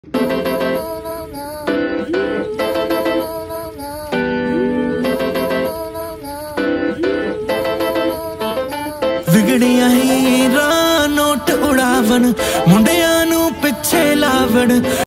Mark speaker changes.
Speaker 1: ਵਿਗੜੀਆਂ ਹੀਰਾਂ note ਉਡਾਵਣ ਮੁੰਡਿਆਂ ਨੂੰ ਪਿੱਛੇ ਲਾਵਣ।